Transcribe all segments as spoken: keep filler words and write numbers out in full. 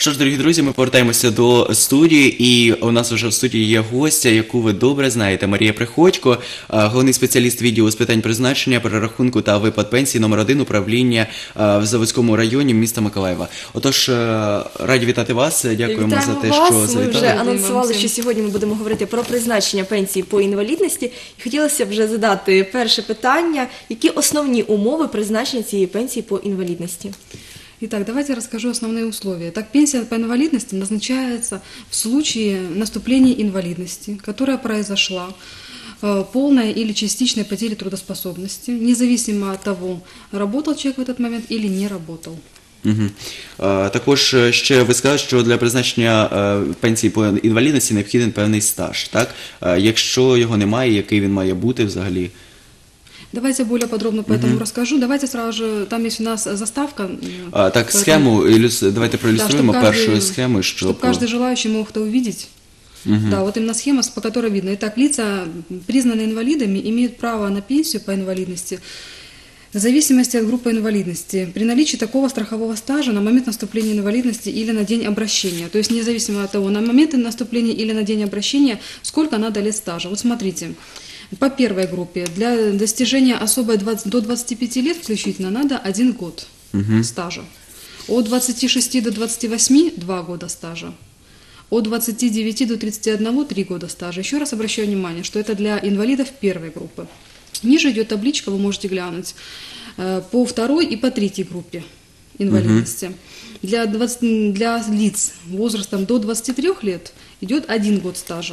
Що ж, дорогі друзі, ми повертаємося до студії, і у нас вже в студії є гостя, яку ви добре знаєте, Марія Приходько, головний спеціаліст відділу з питань призначення, перерахунку та виплат пенсій номер один управління в Заводському районі міста Миколаєва. Отож, раді вітати вас, дякуємо Вітаємо за те, вас. що завітали. Ми вже анонсували, що сьогодні ми будемо говорити про призначення пенсії по інвалідності. І хотілося б вже задати перше питання, які основні умови призначення цієї пенсії по инвалидности? Итак, давайте я расскажу основные условия. Так, пенсия по инвалидности назначается в случае наступления инвалидности, которая произошла, полной или частичной потери трудоспособности, независимо от того, работал человек в этот момент или не работал. Угу. А, також ще ви сказали, що для призначення а, пенсії по інвалідності необхідний певний стаж, так? А, якщо його немає, який він має бути взагалі? Давайте более подробно по этому uh-huh. расскажу. Давайте сразу же, там есть у нас заставка. А, так, поэтому... схему, иллюс... давайте проиллюструем да, первую схему. Чтобы по... каждый желающий мог это увидеть. Uh-huh. Да, вот именно схема, по которой видно. Итак, лица, признанные инвалидами, имеют право на пенсию по инвалидности в зависимости от группы инвалидности при наличии такого страхового стажа на момент наступления инвалидности или на день обращения. То есть независимо от того, на момент наступления или на день обращения, сколько надо лет стажа. Вот смотрите. По первой группе для достижения особой двадцати, до двадцати пяти лет включительно надо один год uh-huh. стажа. От двадцати шести до двадцати восьми два года стажа. От двадцати девяти до тридцати одного три года стажа. Еще раз обращаю внимание, что это для инвалидов первой группы. Ниже идет табличка, вы можете глянуть, по второй и по третьей группе инвалидности. Uh-huh. Для, двадцати, для лиц возрастом до двадцати трёх лет идет один год стажа.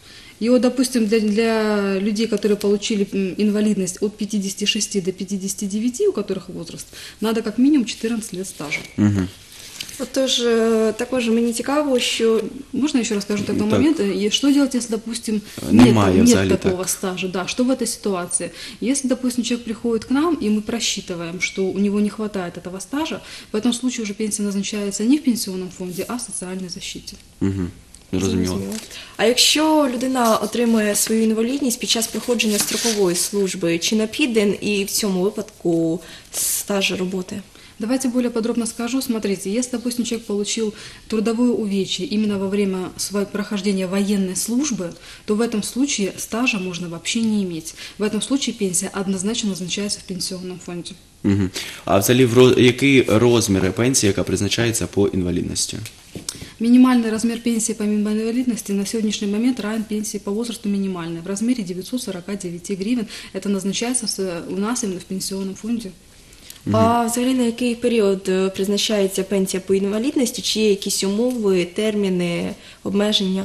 И вот, допустим, для, для людей, которые получили инвалидность от пятидесяти шести до пятидесяти девяти, у которых возраст, надо как минимум чотирнадцять лет стажа. Угу. Отож, також мені цікаво, що... Можно еще расскажу такой так. момент? И что делать, если, допустим, Немає, нет, нет такого так. стажа? Да, что в этой ситуации? Если, допустим, человек приходит к нам, и мы просчитываем, что у него не хватает этого стажа, в этом случае уже пенсия назначается не в пенсионном фонде, а в социальной защите. Угу. Розуміло. А якщо людина отримує свою інвалідність під час проходження строкової служби, чи необхіден і в цьому випадку стаж роботи? Давайте более подробно скажу. Смотрите, если, допустим, человек получил трудовое увечье именно во время своего прохождения военной службы, то в этом случае стажа можно вообще не иметь. В этом случае пенсия однозначно назначается в пенсионном фонде. Угу. А взагалі, в які розміри пенсії, яка призначається по інвалідності? Минимальный размер пенсии по инвалидности на сегодняшний момент равен пенсии по возрасту минимальной в размере девятьсот сорок девять гривен. Это назначается у нас именно в пенсионном фонде. Угу. А взагалі на який період призначається пенсія по інвалідності? Чи є якісь умови, терміни, обмеження?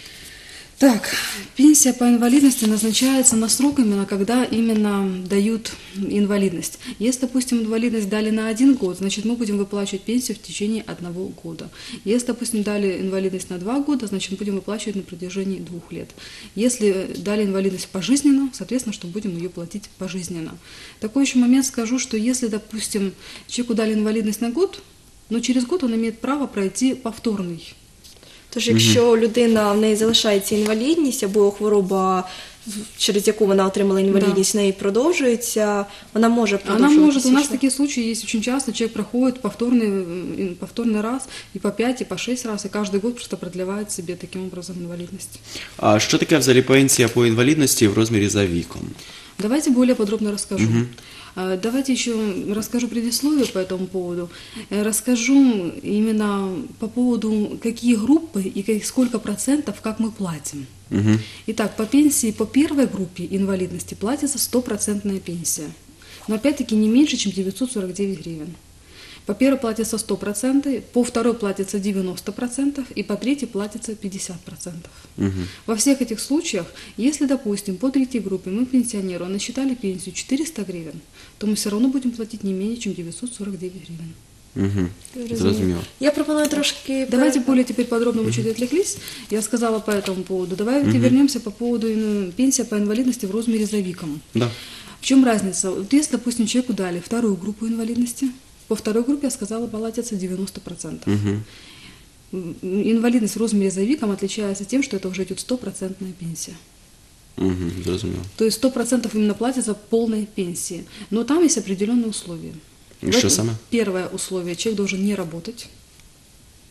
Так, пенсия по инвалидности назначается на срок именно, когда именно дают инвалидность. Если, допустим, инвалидность дали на один год, значит, мы будем выплачивать пенсию в течение одного года. Если, допустим, дали инвалидность на два года, значит, мы будем выплачивать на протяжении двух лет. Если дали инвалидность пожизненно, соответственно, что будем ее платить пожизненно. Такой еще момент скажу, что если, допустим, человеку дали инвалидность на год, но через год он имеет право пройти повторный. Тож, якщо людина, в неї залишається інвалідність або хвороба, через яку вона отримала інвалідність, да. в неї продовжується, вона може продовжувати. Она может, у нас такие случаи есть очень часто, человек проходит повторный, повторный раз, и по пять, и по шесть раз, и каждый год просто продлевает себе таким образом инвалидность. А що таке взагалі пенсія по інвалідності в розмірі за віком? Давайте более подробно расскажу. Угу. Давайте еще расскажу предисловие по этому поводу. Расскажу именно по поводу, какие группы и сколько процентов, как мы платим. Угу. Итак, по пенсии по первой группе инвалидности платится стопроцентная пенсия. Но опять-таки не меньше, чем девятьсот сорок девять гривен. По первой платится сто процентов, по второй платится девяносто процентов и по третьей платится пятьдесят процентов. Угу. Во всех этих случаях, если, допустим, по третьей группе мы пенсионеру насчитали пенсию четыреста гривен, то мы все равно будем платить не менее, чем девятьсот сорок девять гривен. Угу. Зрозуміло. Я пропоную трошки... Давайте более теперь подробно, мы чуть отвлеклись. Я сказала по этому поводу. Давайте угу. вернемся по поводу пенсии по инвалидности в размере за веком. Да. В чем разница? Вот если, допустим, человеку дали вторую группу инвалидности, по второй группе, я сказала, платится девяносто процентов. Угу. Инвалидность в размере за веком отличается тем, что это уже идет стопроцентная пенсия. Угу, зрозуміло. То есть сто процентов именно платится полной пенсии. Но там есть определенные условия. И что самое? Первое условие. Человек должен не работать.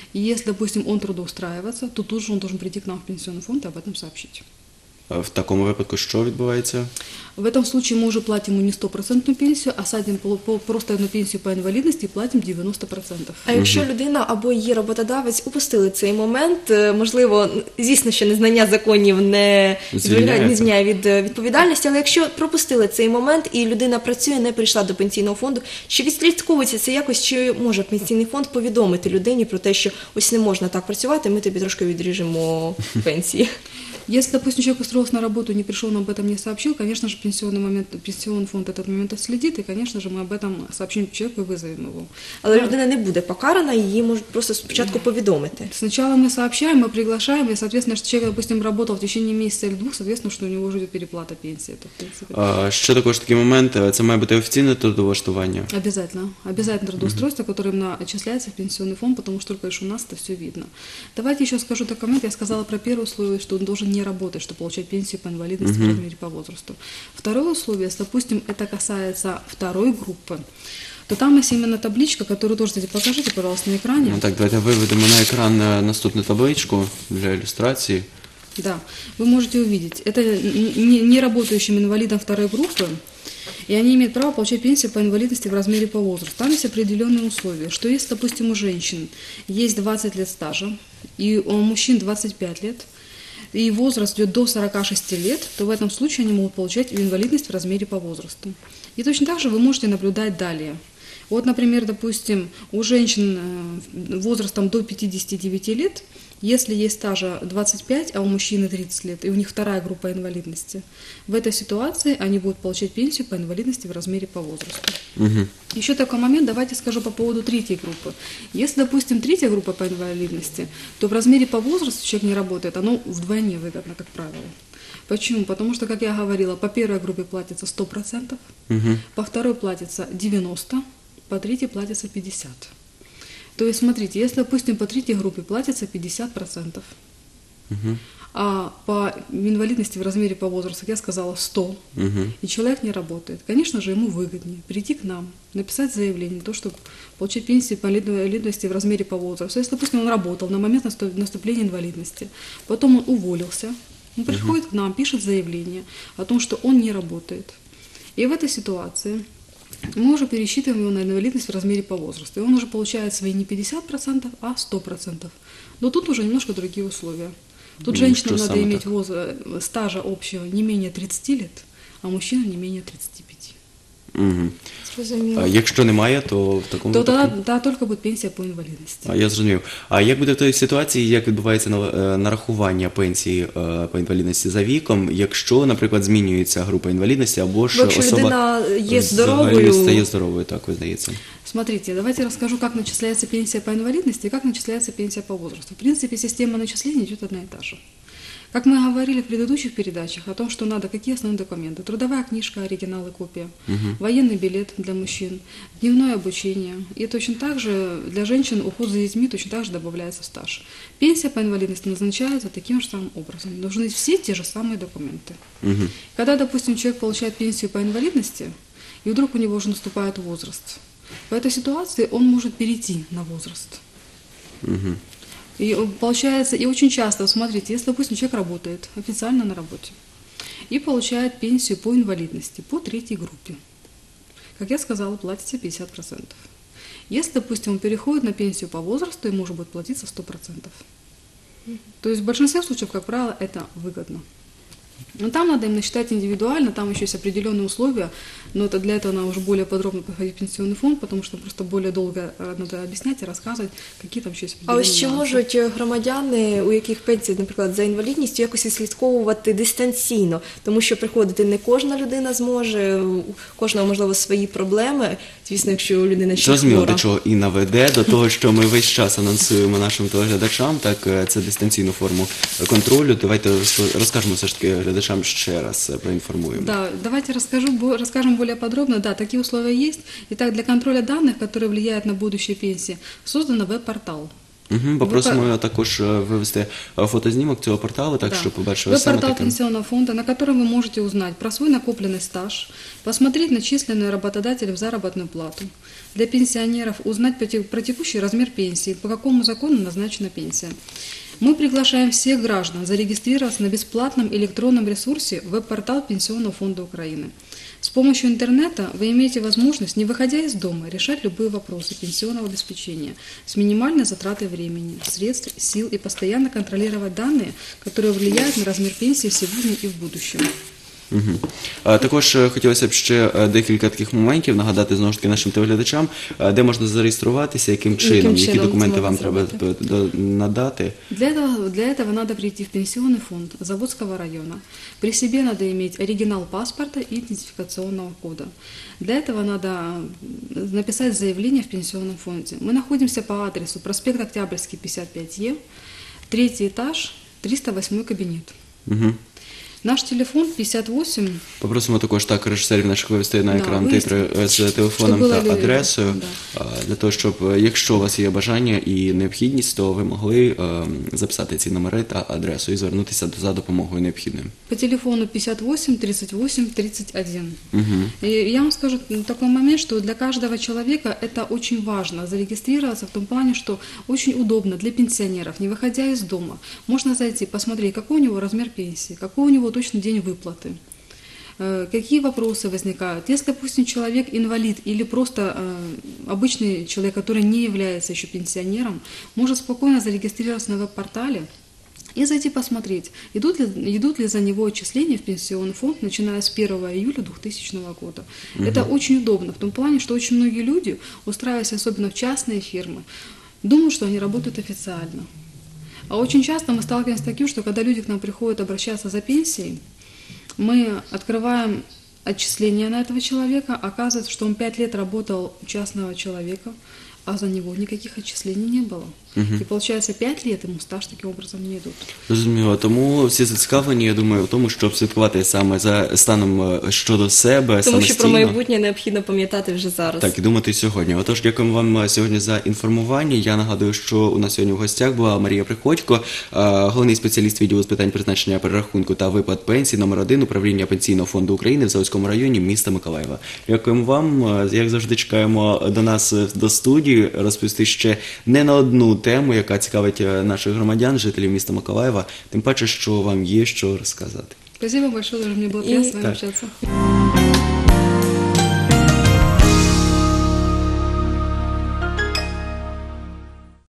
И если, допустим, он трудоустраивается, то тут же он должен прийти к нам в пенсионный фонд и об этом сообщить. В такому випадку що відбувається? В этом случае мы уже платим ему не стопроцентную пенсию, а садим по- по- просто одну пенсию по инвалидности и платим девяносто процентов. А якщо людина або її роботодавець упустили цей момент, е, можливо, звісно, що незнання законів не Звільняє, не так. звільняє від е, відповідальності, але якщо пропустили цей момент і людина працює, не прийшла до пенсійного фонду, чи відслідковується це якось, чи може пенсійний фонд повідомити людині про те, що ось не можна так працювати, ми тобі трошки відріжемо пенсії? Если, допустим, человек устроился на работу, не пришел, но об этом не сообщил, конечно же, пенсионный, момент, пенсионный фонд этот момент отследит, и, конечно же, мы об этом сообщим человеку и вызовем его. Але людина не буде покарана, її можуть просто спочатку повідомити. Сначала мы сообщаем, мы приглашаем, и, соответственно, что человек, допустим, работал в течение месяца или двух, соответственно, что у него уже идет переплата пенсии. Это, в принципе, А, ще також такий момент, е, це має бути офіційне трудовлаштування. обязательно. Обязательно трудоустройство, которое именно отчисляется в пенсионный фонд, потому что только лишь у нас это все видно. Давайте еще скажу такой момент. Я сказала про первое условие, что он должен не работать, чтобы получать пенсию по инвалидности в размере по возрасту. Второе условие, если, допустим, это касается второй группы, то там есть именно табличка, которую тоже, кстати, покажите, пожалуйста, на экране. Ну так, давайте виведемо на екран е, наступну табличку для ілюстрації. Да, вы можете увидеть. Это не, не работающим инвалидам второй группы, и они имеют право получать пенсию по инвалидности в размере по возрасту. Там есть определенные условия, что если, допустим, у женщин есть двадцать лет стажа, и у мужчин двадцать пять лет, и возраст идет до сорока шести лет, то в этом случае они могут получать инвалидность в размере по возрасту. И точно так же вы можете наблюдать далее. Вот, например, допустим, у женщин э, возрастом до пятидесяти девяти лет, если есть стажа двадцать пять, а у мужчины тридцать лет, и у них вторая группа инвалидности, в этой ситуации они будут получать пенсию по инвалидности в размере по возрасту. Угу. Еще такой момент, давайте скажу по поводу третьей группы. Если, допустим, третья группа по инвалидности, то в размере по возрасту человек не работает, оно вдвойне выгодно, как правило. Почему? Потому что, как я говорила, по первой группе платится сто процентов, Угу. по второй платится девяносто процентов, по третьей платится пятьдесят процентов. То есть, смотрите, если, допустим, по третьей группе платится пятьдесят процентов, Угу. а по инвалидности в размере по возрасту, как я сказала, сто, Угу. и человек не работает, конечно же, ему выгоднее прийти к нам, написать заявление, то, чтобы получить пенсию по инвалидности в размере по возрасту. Если, допустим, он работал на момент наступ- наступления инвалидности, потом он уволился, он приходит к нам, пишет заявление о том, что он не работает. И в этой ситуации мы уже пересчитываем его на инвалидность в размере по возрасту. И он уже получает свои не пятьдесят процентов, а сто процентов. Но тут уже немножко другие условия. Тут Ну, женщинам что надо самое иметь так? возра- стажа общего не менее тридцати лет, а мужчинам не менее тридцати пяти. Угу. Зрозуміло. А якщо немає, то в такому То випадку... тогда, да, только будет пенсия по инвалидности. А, я зрозумів. А як буде в той ситуації, як відбувається на- е, нарахування пенсії е, по інвалідності за віком, якщо, наприклад, змінюється група інвалідності, або ж Бо якщо особа людина є взагалі здоровою, стає здоровою, так визнається. Смотрите, давайте расскажу, как начисляется пенсия по инвалидности и как начисляется пенсия по возрасту. В принципе, система начисления идет одна и та же. Как мы говорили в предыдущих передачах о том, что надо, какие основные документы. Трудовая книжка, оригинал и копия, военный билет для мужчин, дневное обучение. И точно так же для женщин уход за детьми точно так же добавляется в стаж. Пенсия по инвалидности назначается таким же самым образом. Должны быть все те же самые документы. Угу. Когда, допустим, человек получает пенсию по инвалидности, и вдруг у него уже наступает возраст, в этой ситуации он может перейти на возраст. Угу. И э, получается, и очень часто, смотрите, если, допустим, человек работает официально на работе и получает пенсию по инвалидности по третьей группе, как я сказала, платится пятьдесят процентов. Если, допустим, он переходит на пенсию по возрасту, ему уже будет платиться сто процентов. То есть в большинстве случаев, как правило, это выгодно. Но там надо именно считать индивидуально, там еще есть определенные условия, но это для этого надо уже более подробно подходить в пенсионный фонд, потому что просто более долго э, надо объяснять и рассказывать, какие там еще есть а определенные ось чи нюансы. можуть громадяни, у яких пенсія, наприклад, за інвалідністю, якось відслідковувати дистанційно, тому що приходити не кожна людина зможе, у кожного, можливо, свої проблеми, звісно, якщо людина ще Зрозуміло, хвора. до чого і наведе, до того, що ми весь час анонсуємо нашим телеглядачам, так е, це дистанційну форму контролю. Давайте роз- розкажемо все ж таки глядачам ще раз, е, проінформуємо. Да, давайте расскажу, бо- расскажем более подробно. Да, такие условия есть. Итак, для контроля данных, которые влияют на будущие пенсии, создан веб-портал. Угу, попросимо також е, вивести е, фотознімок цього порталу, так Да. що побачили саме Веб-портал таке. пенсионного фонда, на котором вы можете узнать про свой накопленный стаж, посмотреть начисленную работодателем заработную плату. Для пенсионеров узнать по те- про текущий размер пенсии, по какому закону назначена пенсия. Мы приглашаем всех граждан зарегистрироваться на бесплатном электронном ресурсе веб-портал Пенсионного фонда Украины. С помощью интернета вы имеете возможность, не выходя из дома, решать любые вопросы пенсионного обеспечения с минимальной затратой времени, средств, сил и постоянно контролировать данные, которые влияют на размер пенсии сегодня и в будущем. Угу. А, також е, хотілося б ще е, декілька таких моментів нагадати знову ж таки нашим телеглядачам, е, де можна зареєструватися, яким чином, які чином документи це вам можна треба зробити? до- до- надати. Для этого, для этого надо прийти в пенсионный фонд Заводского района. При себе надо иметь оригинал паспорта и идентификационного кода. Для этого надо написать заявление в пенсионном фонде. Мы находимся по адресу проспект Октябрьский, пятьдесят пять Е, третий этаж, триста восьмой кабинет. Угу. Наш телефон пятьдесят восемь. Попросимо також так режисерів наших вивести на Да, екран вивести, титри з телефоном щоб та було люди, адресою, да. а, для того, щоб, е, якщо у вас є бажання і необхідність, то ви могли е, записати ці номери та адресу і звернутися до- за допомогою необхідною. По телефону пятьдесят восемь тридцать восемь тридцать один. Угу. И я вам скажу такой момент, что для каждого человека это очень важно зарегистрироваться в том плане, что очень удобно для пенсионеров, не выходя из дома. Можно зайти, посмотреть, какой у него размер пенсии, какой у него точно день выплаты. Э, Какие вопросы возникают? Если, допустим, человек инвалид или просто э, обычный человек, который не является еще пенсионером, может спокойно зарегистрироваться на веб-портале и зайти посмотреть, идут ли, идут ли за него отчисления в пенсионный фонд, начиная с первого июля двухтысячного года. Это очень удобно, в том плане, что очень многие люди, устраиваясь особенно в частные фирмы, думают, что они работают официально. А очень часто мы сталкиваемся с таким, что когда люди к нам приходят обращаться за пенсией, мы открываем отчисления на этого человека, оказывается, что он пять лет работал у частного человека, а за него никаких отчислений не было. И получается, пять лет ему стаж таким образом не идут. Зрозуміло, тому всі зацікавлені, я думаю, в тому, щоб слідкувати саме за станом е, щодо себе, Тому що про самостійно. майбутнє необхідно пам'ятати вже зараз. Так, і думати сьогодні. Отож, дякуємо вам е, сьогодні за інформування. Я нагадую, що у нас сьогодні в гостях була Марія Приходько, е, головний спеціаліст відділу з питань призначення перерахунку та виплат пенсій номер один управління Пенсійного фонду України в Заводському районі міста Миколаєва. Дякуємо вам. Е, Як завжди, чекаємо до нас е, до студії розповісти ще не на одну тему, яка цікавить е, наших громадян, жителів міста Миколаєва. Тим паче, що вам є що розказати. Спасибо большое, даже мне было приятно И- с вами Так. общаться.